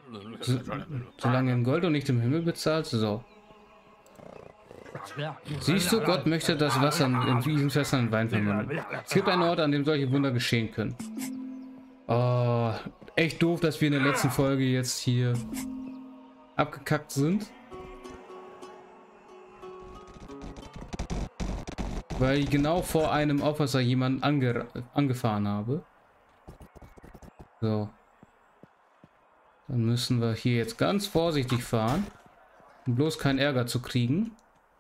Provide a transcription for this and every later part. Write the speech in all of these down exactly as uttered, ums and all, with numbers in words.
So, solange in Gold und nicht im Himmel bezahlt, so. Siehst du, Gott möchte das Wasser in diesen Fässern in Wein verwandeln. Es gibt einen Ort, an dem solche Wunder geschehen können. Oh, echt doof, dass wir in der letzten Folge jetzt hier abgekackt sind. Weil ich genau vor einem Aufpasser jemanden ange angefahren habe. So. Dann müssen wir hier jetzt ganz vorsichtig fahren, um bloß keinen Ärger zu kriegen.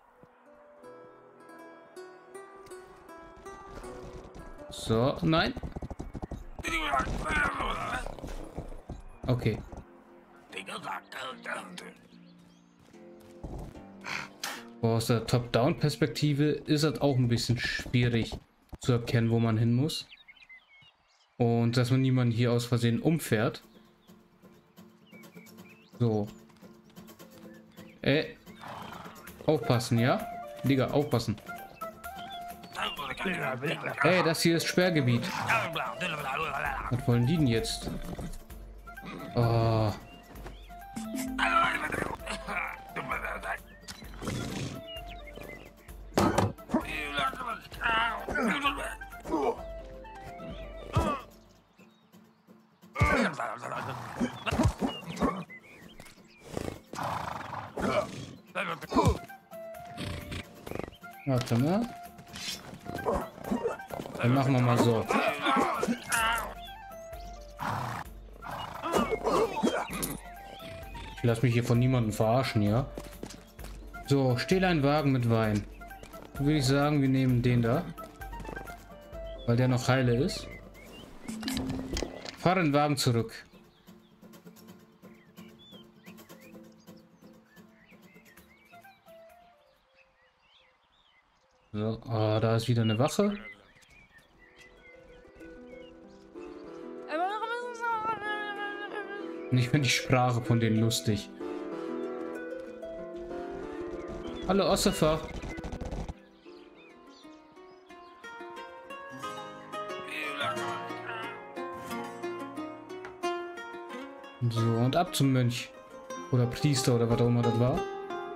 So, nein. Okay. Boah, aus der Top-Down-Perspektive ist das auch ein bisschen schwierig zu erkennen, wo man hin muss. Und dass man niemanden hier aus Versehen umfährt. So. Äh. Aufpassen, ja? Digga, aufpassen. Hey, das hier ist Sperrgebiet. Was wollen die denn jetzt? Oh. Warte mal. Dann machen wir mal so. Ich lasse mich hier von niemandem verarschen, ja? So, stehl ein Wagen mit Wein. Würde ich sagen, wir nehmen den da. Weil der noch heile ist. Fahr den Wagen zurück. So, oh, da ist wieder eine Wache. Und ich finde die Sprache von denen lustig. Hallo Ossifer. So, und ab zum Mönch. Oder Priester oder was auch immer das war.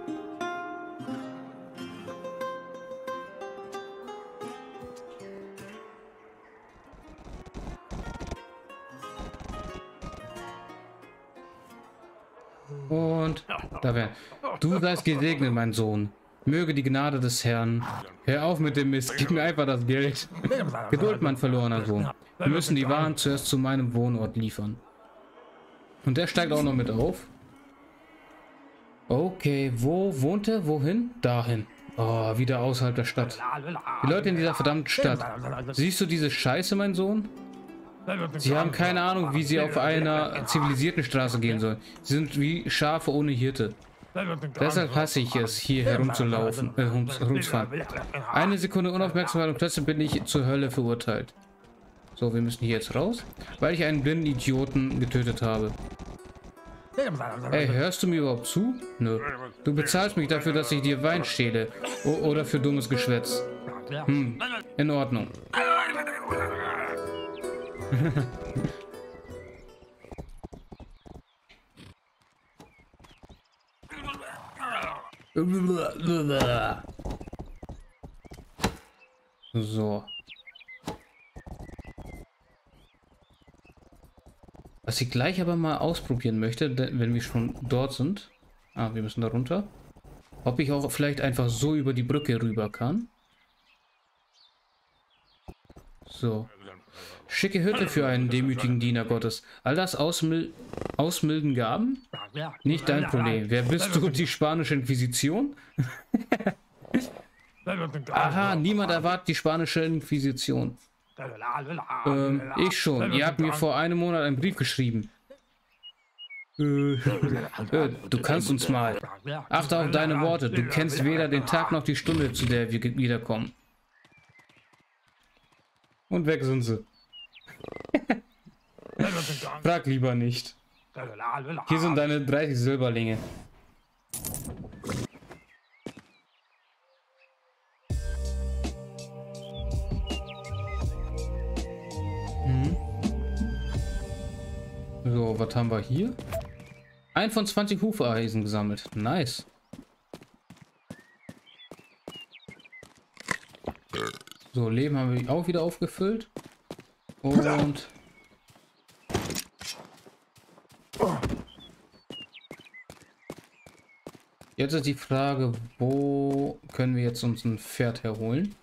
Und da wäre. Du seist gesegnet, mein Sohn. Möge die Gnade des Herrn. Hör auf mit dem Mist. Gib mir einfach das Geld. Geduld, mein verlorener Sohn. Wir müssen die Waren zuerst zu meinem Wohnort liefern. Und der steigt auch noch mit auf. Okay, wo wohnt er? Wohin? Dahin. Oh, wieder außerhalb der Stadt. Die Leute in dieser verdammten Stadt. Siehst du diese Scheiße, mein Sohn? Sie haben keine Ahnung, wie sie auf einer zivilisierten Straße gehen sollen. Sie sind wie Schafe ohne Hirte. Deshalb hasse ich es, hier herumzulaufen, äh, herumzufahren. Eine Sekunde Unaufmerksamkeit und plötzlich bin ich zur Hölle verurteilt. So, wir müssen hier jetzt raus, weil ich einen blinden Idioten getötet habe. Ey, hörst du mir überhaupt zu? Nö. Du bezahlst mich dafür, dass ich dir Wein stehle. O oder für dummes Geschwätz. Hm, in Ordnung. So. Was ich gleich aber mal ausprobieren möchte, wenn wir schon dort sind. Ah, wir müssen da runter. Ob ich auch vielleicht einfach so über die Brücke rüber kann. So. Schicke Hütte für einen demütigen Diener Gottes. All das ausmil ausmilden Gaben? Nicht dein Problem. Wer bist du? Die spanische Inquisition? Aha, niemand erwartet die spanische Inquisition. Ähm, ich schon. Ihr habt mir vor einem Monat einen Brief geschrieben. Äh, äh, du kannst uns mal. Achte auf deine Worte. Du kennst weder den Tag noch die Stunde, zu der wir wiederkommen. Und weg sind sie. Frag lieber nicht. Hier sind deine dreißig Silberlinge. Hm. So, was haben wir hier? Ein von zwanzig Hufeisen gesammelt. Nice. So, Leben haben wir auch wieder aufgefüllt. Und... Jetzt ist die Frage, wo können wir jetzt uns ein Pferd herholen?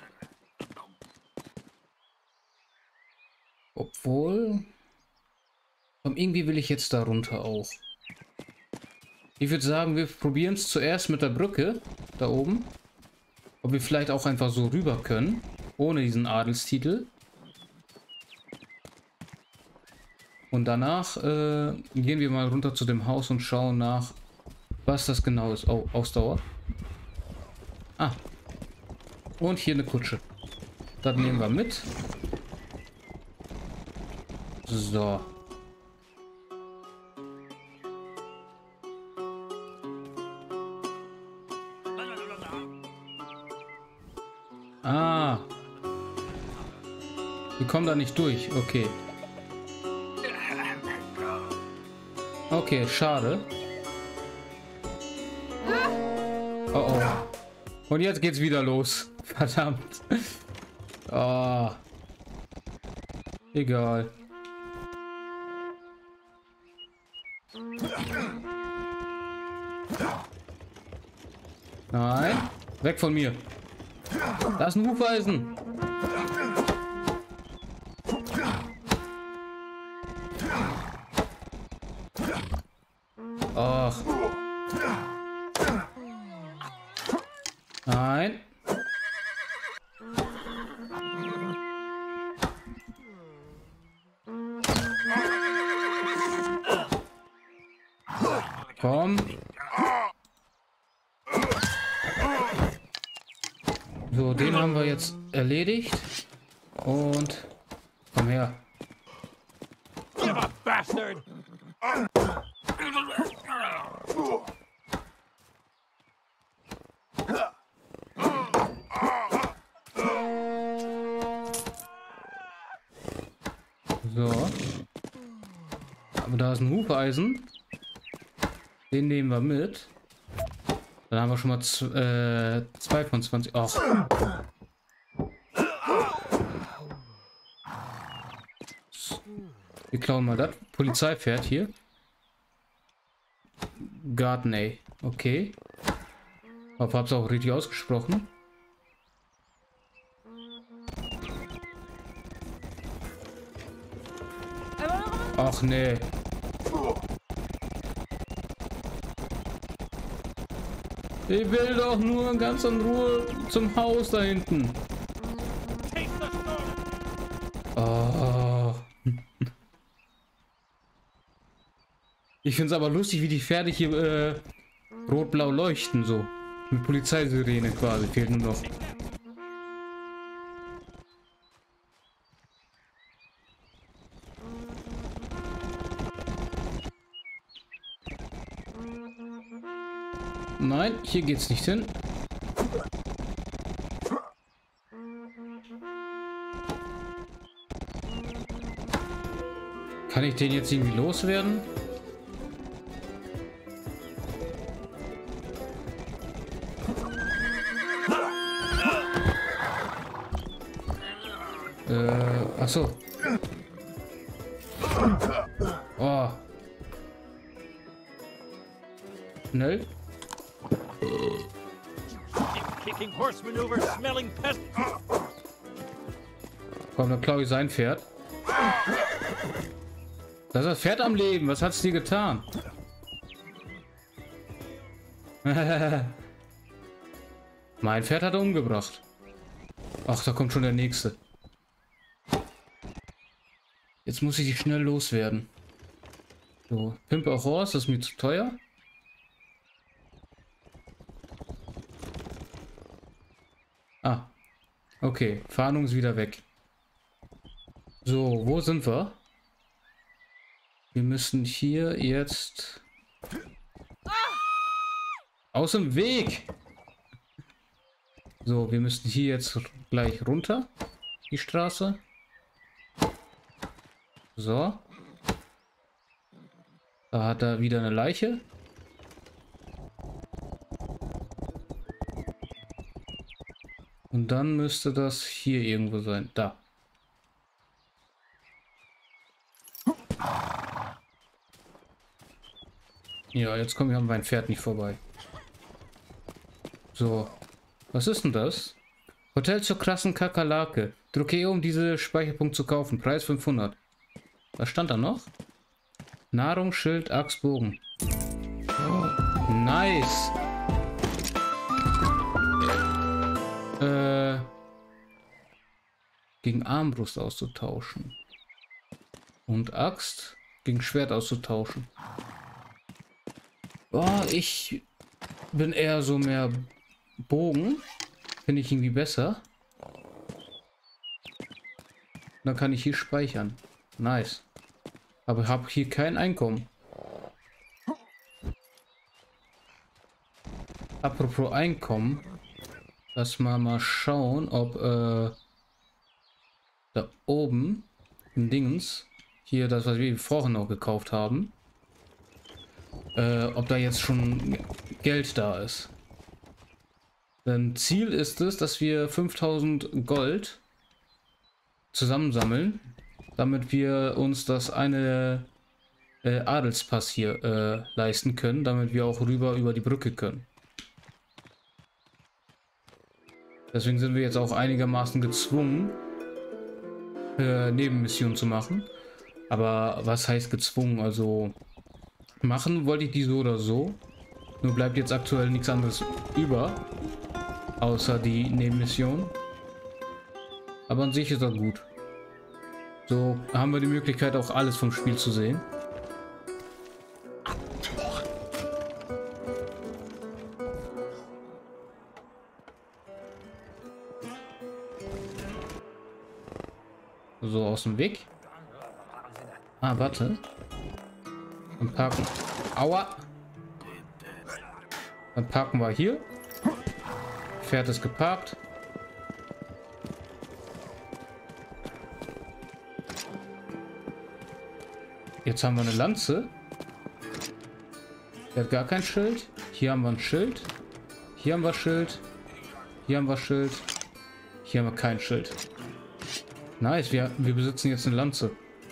Obwohl... Irgendwie will ich jetzt da runter auch. Ich würde sagen, wir probieren es zuerst mit der Brücke da oben. Ob wir vielleicht auch einfach so rüber können, ohne diesen Adelstitel. Und danach äh, gehen wir mal runter zu dem Haus und schauen nach, was das genau ist. Oh, Ausdauer. Ah. Und hier eine Kutsche. Das nehmen wir mit. So. Ah. Wir kommen da nicht durch. Okay. Okay, schade. Oh oh. Und jetzt geht's wieder los. Verdammt. Oh. Egal. Nein. Weg von mir. Da ist ein Hufeisen. Ach. Nein. Komm. So, den haben wir jetzt erledigt. Und komm her. Bastard. So. Aber da ist ein Hufeisen. Den nehmen wir mit. Dann haben wir schon mal äh, zwei von zwanzig. Ach. Wir klauen mal das. Polizeipferd hier. Gardney. Okay. Aber hab's auch richtig ausgesprochen. Ach nee. Ich will doch nur ganz in Ruhe zum Haus da hinten. Oh. Ich finde es aber lustig, wie die Pferde hier äh, rot-blau leuchten, so. Mit Polizeisirene quasi, fehlt nur noch. Nein, hier geht's nicht hin. Kann ich den jetzt irgendwie loswerden? Äh, ach so. Oh. Schnell. Komm, dann klaue ich sein Pferd. Das ist das Pferd am Leben. Was hat's dir getan? Mein Pferd hat er umgebracht. Ach, da kommt schon der nächste. Jetzt muss ich die schnell loswerden. So, Pimp auch raus, das ist mir zu teuer. Ah, okay, Fahndung ist wieder weg. So, wo sind wir? Wir müssen hier jetzt aus dem Weg. So, wir müssen hier jetzt gleich runter die Straße. So. Da hat er wieder eine Leiche. Und dann müsste das hier irgendwo sein. Da. Ja, jetzt kommen wir an mein Pferd nicht vorbei. So. Was ist denn das? Hotel zur krassen Kakerlake. Drücke hier, um diese Speicherpunkt zu kaufen. Preis fünfhundert. Was stand da noch? Nahrung, Schild, Axt, Bogen. Oh, nice. Äh, gegen Armbrust auszutauschen. Und Axt gegen Schwert auszutauschen. Oh, ich bin eher so mehr Bogen. Finde ich irgendwie besser. Dann kann ich hier speichern. Nice. Aber ich habe hier kein Einkommen. Apropos Einkommen. Lass mal mal schauen, ob äh, da oben im Dingens, hier das, was wir vorhin noch gekauft haben, äh, ob da jetzt schon Geld da ist. Denn Ziel ist es, dass wir fünftausend Gold zusammensammeln, damit wir uns das eine äh, Adelspass hier äh, leisten können, damit wir auch rüber über die Brücke können. Deswegen sind wir jetzt auch einigermaßen gezwungen, äh, Nebenmissionen zu machen. Aber was heißt gezwungen? Also machen wollte ich die so oder so. Nur bleibt jetzt aktuell nichts anderes über, außer die Nebenmission. Aber an sich ist das gut. So haben wir die Möglichkeit, auch alles vom Spiel zu sehen. So, aus dem Weg. Ah, warte. Dann parken. Aua! Dann parken wir hier. Pferd ist geparkt. Jetzt haben wir eine Lanze. Der hat gar kein Schild. Hier haben wir ein Schild. Hier haben wir Schild. Hier haben wir Schild. Hier haben wir kein Schild. Nice, wir, wir besitzen jetzt eine Lanze.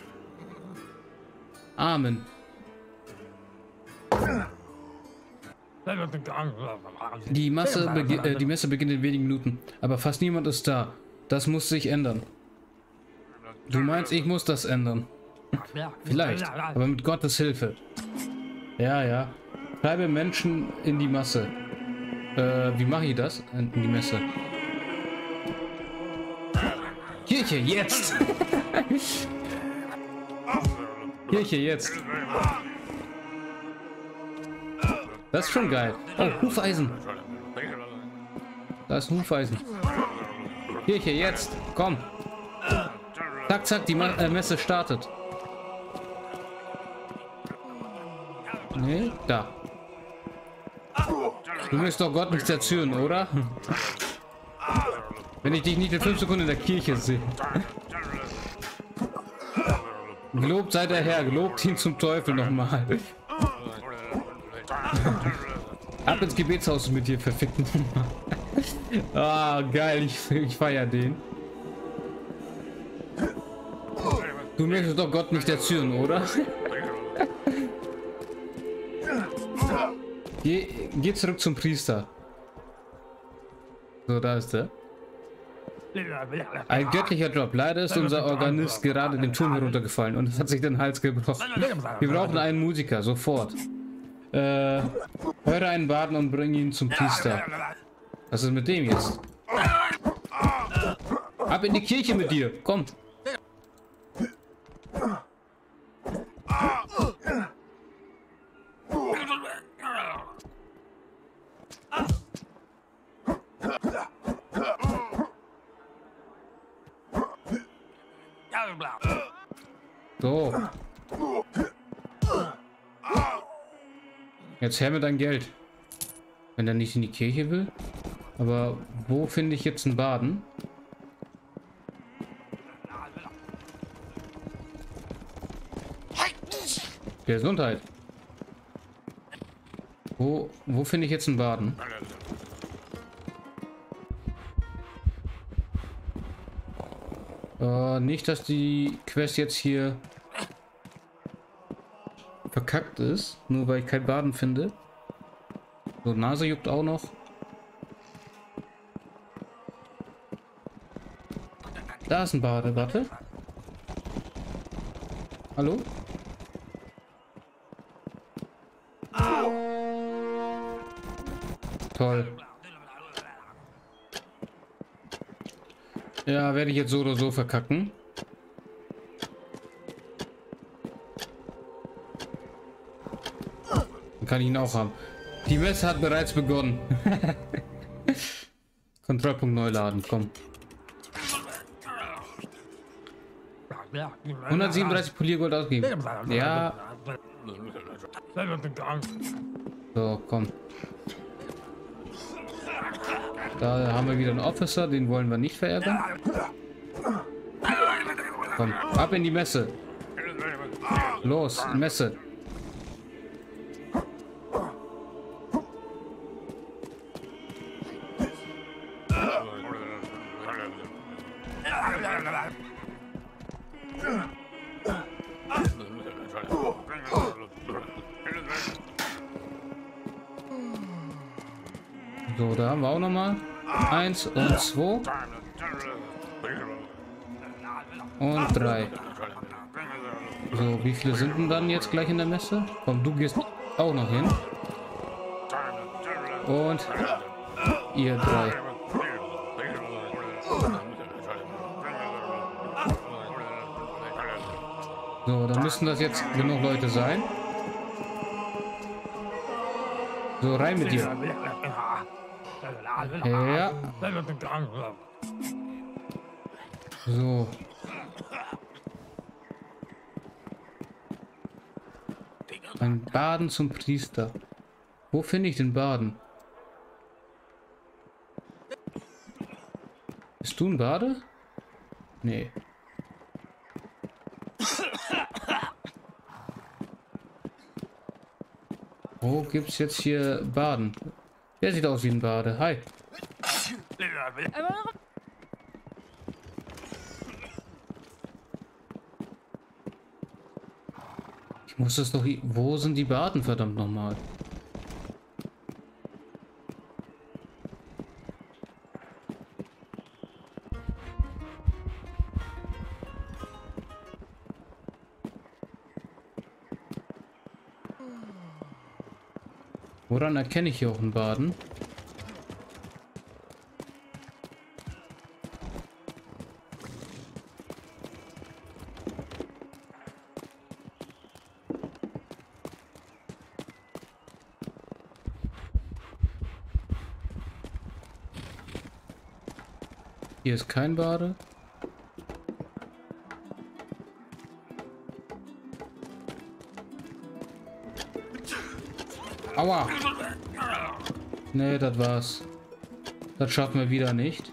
Amen. Die, Masse äh, die Messe beginnt in wenigen Minuten, aber fast niemand ist da. Das muss sich ändern. Du meinst, ich muss das ändern? Vielleicht, aber mit Gottes Hilfe. Ja, ja. Treibe Menschen in die Masse. Äh, wie mache ich das? In die Messe. Kirche, jetzt! Kirche, jetzt! Das ist schon geil. Oh, Hufeisen! Da ist ein Hufeisen. Kirche, jetzt! Komm! Zack, zack, die Ma äh, Messe startet. Nee, da. Du möchtest doch Gott nichts erzählen, oder? Wenn ich dich nicht in fünf Sekunden in der Kirche sehe. Gelobt sei der Herr, gelobt ihn zum Teufel nochmal. Ab ins Gebetshaus mit dir, verfickten. Ah, geil, ich, ich feier den. Du möchtest doch Gott nicht erzählen, oder? Geh, geh zurück zum Priester. So, da ist er. Ein göttlicher Job. Leider ist unser Organist gerade den Turm heruntergefallen und es hat sich den Hals gebrochen. Wir brauchen einen Musiker, sofort. Äh, höre einen Baden und bring ihn zum Priester. Was ist mit dem jetzt? Ab in die Kirche mit dir, komm. So. Jetzt her mit dein Geld. Wenn er nicht in die Kirche will. Aber wo finde ich jetzt einen Baden? Gesundheit. Wo, wo finde ich jetzt einen Baden? Äh, nicht, dass die Quest jetzt hier verkackt ist, nur weil ich kein Baden finde. So, Nase juckt auch noch. Da ist ein Bade, warte. Hallo? Toll. Ja, werde ich jetzt so oder so verkacken. Dann kann ich ihn auch haben. Die Messe hat bereits begonnen. Kontrollpunkt neu laden, komm. hundertsiebenunddreißig Poliergold ausgeben. Ja. So, komm. Da haben wir wieder einen Officer, den wollen wir nicht verärgern. Komm, ab in die Messe. Los, Messe. So, da haben wir auch noch mal eins und zwei und drei. So, wie viele sind denn dann jetzt gleich in der Messe? Komm, du gehst auch noch hin. Und ihr drei. So, dann müssten das jetzt genug Leute sein. So, rein mit dir. Ja. So. Ein Baden zum Priester. Wo finde ich den Baden? Bist du ein Bade? Nee. Wo gibt's jetzt hier Baden? Der sieht aus wie ein Bade. Hi. Ich muss das doch hier... Wo sind die Baden, verdammt nochmal? Woran erkenne ich hier auch einen Baden? Hier ist kein Bade. Aua! Nee, das war's. Das schaffen wir wieder nicht.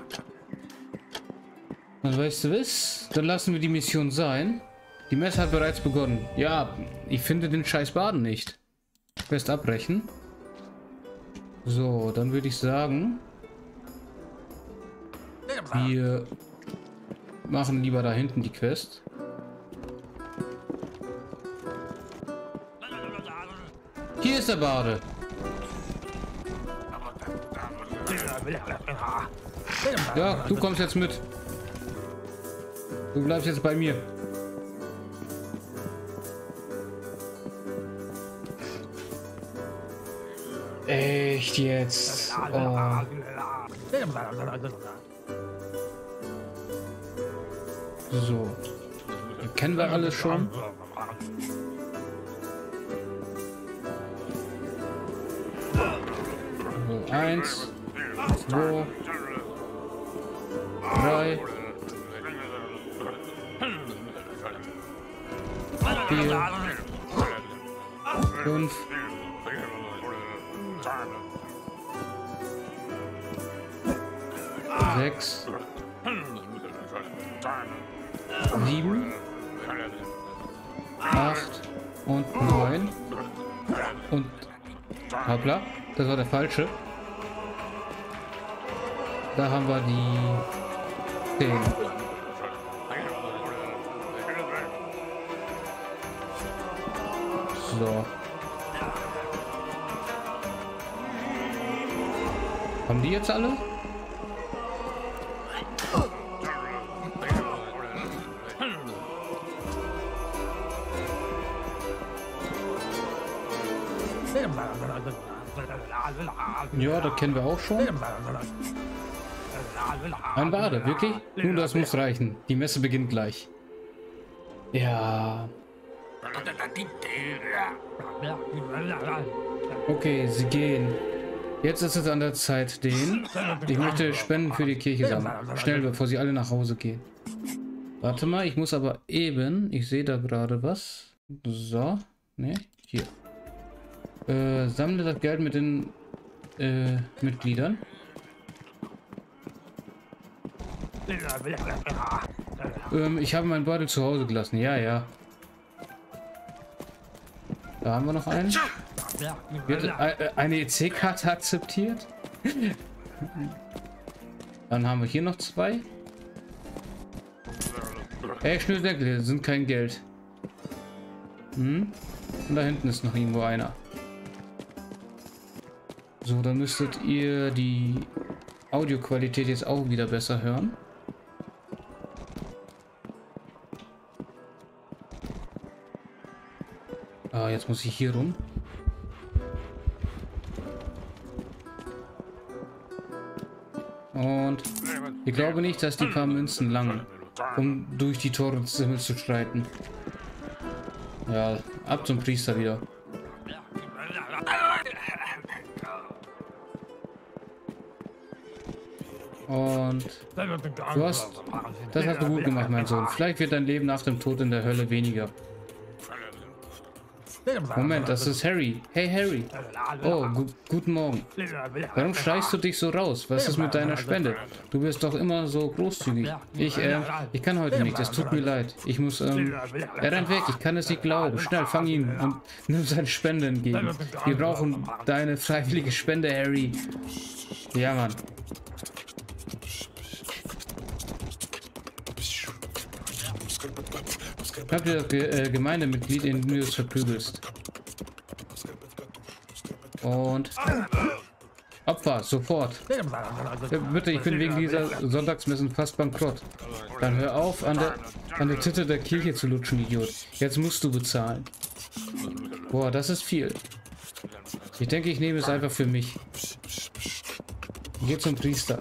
Dann weißt du was? Dann lassen wir die Mission sein. Die Messe hat bereits begonnen. Ja, ich finde den scheiß Baden nicht. Quest abbrechen. So, dann würde ich sagen, wir machen lieber da hinten die Quest. Hier ist der Bade. Ja, du kommst jetzt mit. Du bleibst jetzt bei mir. Echt jetzt? Oh. So. Kennen wir alles schon? So, eins, zwei, drei, vier, fünf, sechs, sieben, acht und neun und Hoppla, das war der falsche. Da haben wir die zehn. So. Haben die jetzt alle? Ja, das kennen wir auch schon. Ein Bade, wirklich? Nun, das muss reichen. Die Messe beginnt gleich. Ja. Okay, sie gehen. Jetzt ist es an der Zeit, den... Ich möchte Spenden für die Kirche sammeln. Schnell, bevor sie alle nach Hause gehen. Warte mal, ich muss aber eben... Ich sehe da gerade was. So. Ne, hier. Äh, sammle das Geld mit den äh, Mitgliedern. Ähm, ich habe meinen Beutel zu Hause gelassen. Ja, ja. Da haben wir noch einen. Wird äh, eine E C-Karte akzeptiert? Dann haben wir hier noch zwei. Ey, Schnürsenkel, das sind kein Geld. Hm? Und da hinten ist noch irgendwo einer. So, dann müsstet ihr die Audioqualität jetzt auch wieder besser hören. Ah, jetzt muss ich hier rum. Und ich glaube nicht, dass die paar Münzen langen, um durch die Tore des Himmels zu streiten. Ja, ab zum Priester wieder. Und du hast, das hast du gut gemacht, mein Sohn. Vielleicht wird dein Leben nach dem Tod in der Hölle weniger. Moment, das ist Harry. Hey Harry. Oh, gu guten Morgen. Warum schreist du dich so raus? Was ist mit deiner Spende? Du bist doch immer so großzügig. Ich, äh, ich kann heute nicht. Es tut mir leid. Ich muss, ähm... Er rennt weg. Ich kann es nicht glauben. Schnell, fang ihn und nimm seine Spende entgegen. Wir brauchen deine freiwillige Spende, Harry. Ja, Mann. Habt ihr das Ge äh, Gemeindemitglied, in dem du es verprügelst? Und Opfer, sofort. Bitte, ich bin wegen dieser Sonntagsmessen fast bankrott. Dann hör auf, an der, an der Titte der Kirche zu lutschen, Idiot. Jetzt musst du bezahlen. Boah, das ist viel. Ich denke, ich nehme es einfach für mich. Geh zum Priester.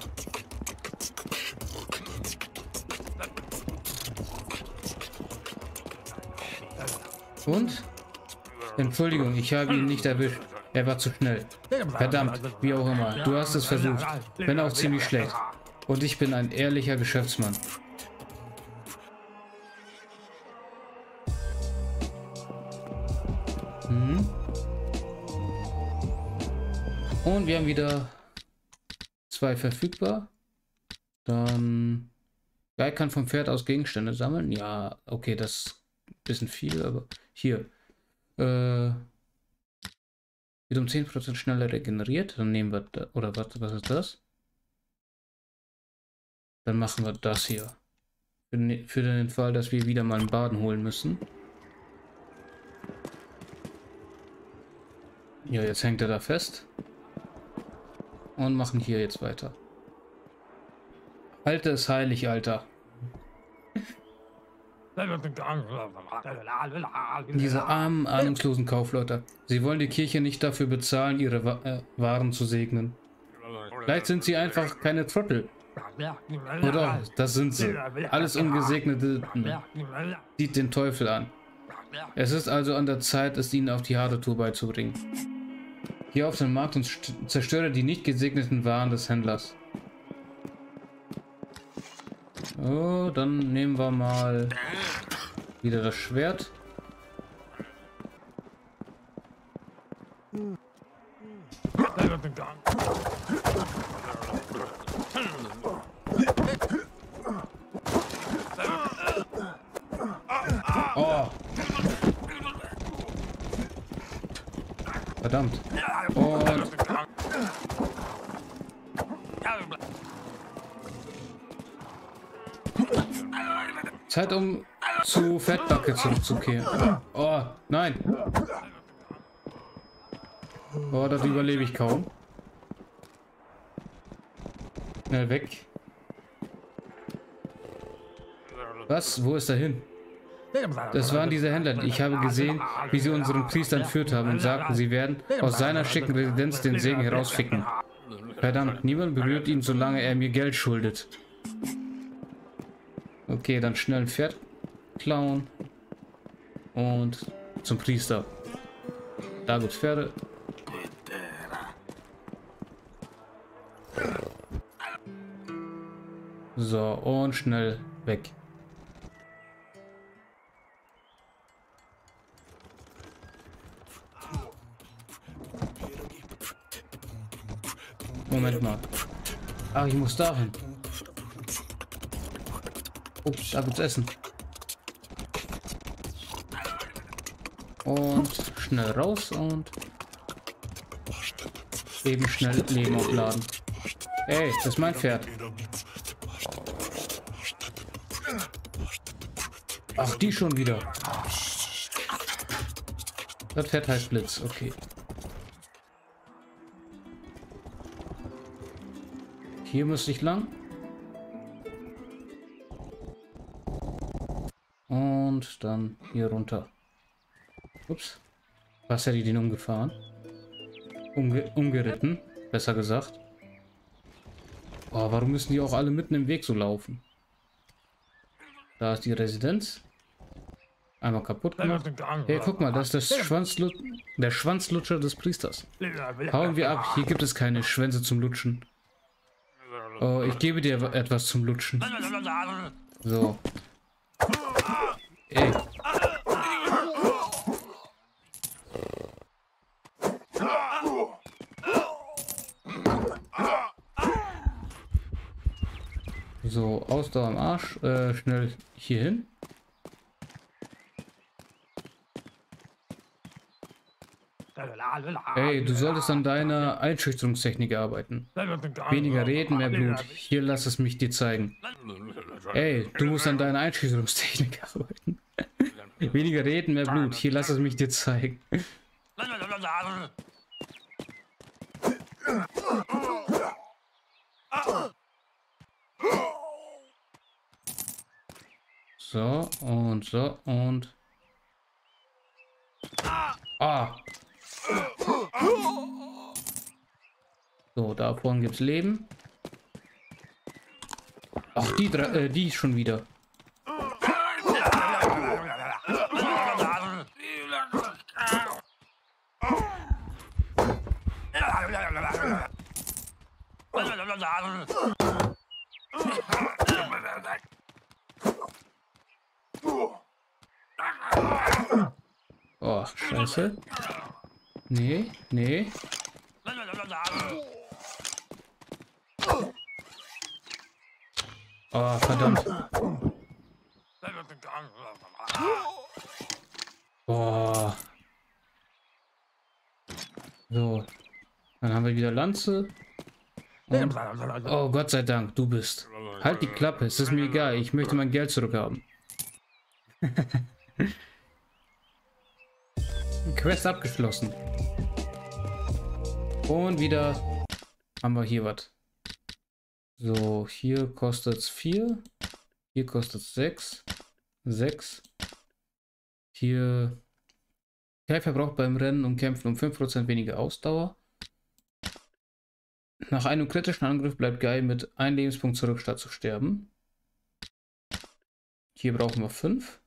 Und? Entschuldigung, ich habe ihn nicht erwischt. Er war zu schnell. Verdammt, wie auch immer. Du hast es versucht. Wenn auch ziemlich schlecht. Und ich bin ein ehrlicher Geschäftsmann. Mhm. Und wir haben wieder zwei verfügbar. Dann... Guy kann vom Pferd aus Gegenstände sammeln. Ja, okay, das ist ein bisschen viel, aber... Hier. Äh, wird um zehn Prozent schneller regeneriert. Dann nehmen wir da, oder was, was ist das? Dann machen wir das hier. Für den, für den Fall, dass wir wieder mal einen Baden holen müssen. Ja, jetzt hängt er da fest. Und machen hier jetzt weiter. Alter ist heilig, Alter. Diese armen, ahnungslosen Kaufleute. Sie wollen die Kirche nicht dafür bezahlen, ihre Wa äh, Waren zu segnen. Vielleicht sind sie einfach keine Trottel. Oder das sind sie. Alles Ungesegnete sieht den Teufel an. Es ist also an der Zeit, es ihnen auf die harte Tour beizubringen. Geh auf den Markt und zerstöre die nicht gesegneten Waren des Händlers. Oh, dann nehmen wir mal wieder das Schwert. Oh. Verdammt. Und... Zeit, um zu Fettbacke zurückzukehren. Oh, nein. Oh, das überlebe ich kaum. Schnell weg. Was? Wo ist er hin? Das waren diese Händler. Ich habe gesehen, wie sie unseren Priester entführt haben und sagten, sie werden aus seiner schicken Residenz den Segen herausficken. Verdammt, niemand berührt ihn, solange er mir Geld schuldet. Okay, dann schnell ein Pferd klauen. Und zum Priester. Da gibt's Pferde. So, und schnell weg. Moment mal. Ah, ich muss dahin. Ups, da gibt's Essen. Und schnell raus und eben schnell Leben aufladen. Ey, das ist mein Pferd. Ach, die schon wieder. Das Pferd heißt Blitz, okay. Hier müsste ich lang. Und dann hier runter. Ups. Was hätte ich den umgefahren? Umge umgeritten, besser gesagt. Oh, warum müssen die auch alle mitten im Weg so laufen? Da ist die Residenz. Einmal kaputt gemacht. Hey, guck mal, das ist das Schwanzlu der Schwanzlutscher des Priesters. Hauen wir ab, hier gibt es keine Schwänze zum Lutschen. Oh, ich gebe dir etwas zum Lutschen. So. Ey. So, Ausdauer am Arsch. Äh, schnell hier hin. Hey, du solltest an deiner Einschüchterungstechnik arbeiten. Weniger reden, mehr Blut. Hier, lass es mich dir zeigen. Hey, du musst an deiner Einschüchterungstechnik arbeiten. Weniger reden, mehr Blut. Hier, lass es mich dir zeigen. So, und so, und... Ah! So, da vorne gibt's Leben. Ach, die drei, äh, die schon wieder. Oh, scheiße. Nee, nee. Oh, verdammt. Boah. So. Dann haben wir wieder Lanze. Und, oh, Gott sei Dank, du bist. Halt die Klappe, es ist mir egal. Ich möchte mein Geld zurückhaben. Quest abgeschlossen. Und wieder haben wir hier was. So, hier kostet es vier. Hier kostet es sechs. sechs. Hier. Kai verbraucht beim Rennen und Kämpfen um fünf Prozent weniger Ausdauer. Nach einem kritischen Angriff bleibt Guy mit einem Lebenspunkt zurück, statt zu sterben. Hier brauchen wir fünf.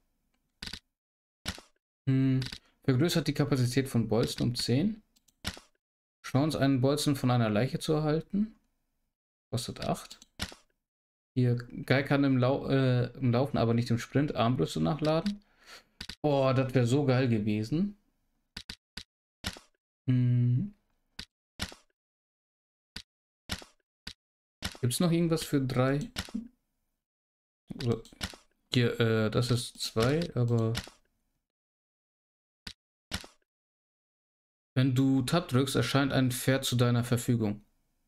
Hm. Vergrößert die Kapazität von Bolzen um zehn. Chance, einen Bolzen von einer Leiche zu erhalten. Kostet acht. Hier, Guy kann im, Lau äh, im Laufen, aber nicht im Sprint, Armbrüste nachladen. Oh, das wäre so geil gewesen. Hm. Gibt es noch irgendwas für drei? Hier, äh, das ist zwei, aber... Wenn du Tab drückst, erscheint ein Pferd zu deiner Verfügung.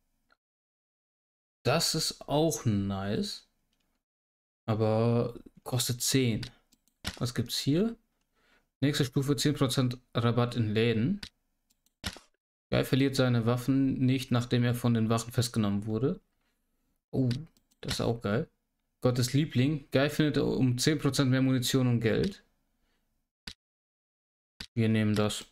Das ist auch nice. Aber kostet zehn. Was gibt's hier? Nächste Stufe, zehn Prozent Rabatt in Läden. Guy verliert seine Waffen nicht, nachdem er von den Wachen festgenommen wurde. Oh, das ist auch geil. Gottes Liebling. Guy findet um zehn Prozent mehr Munition und Geld. Wir nehmen das.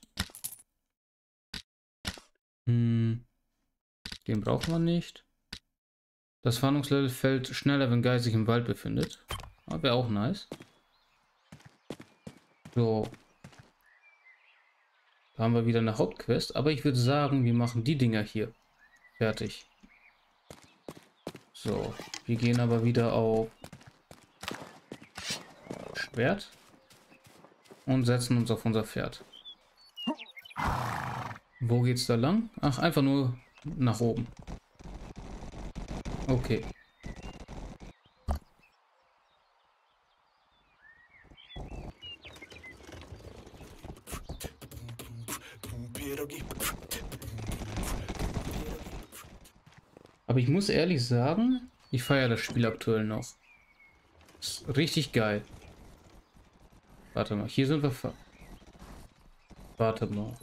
Hm. Den brauchen wir nicht. Das Fahndungslevel fällt schneller, wenn Guy sich im Wald befindet. Aber wäre auch nice. So. Da haben wir wieder eine Hauptquest. Aber ich würde sagen, wir machen die Dinger hier. Fertig. So. Wir gehen aber wieder auf Schwert. Und setzen uns auf unser Pferd. Wo geht's da lang? Ach, einfach nur nach oben. Okay. Aber ich muss ehrlich sagen, ich feiere das Spiel aktuell noch. Ist richtig geil. Warte mal, hier sind wir... Ver Warte mal.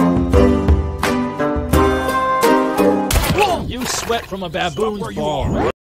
From a baboon's ball.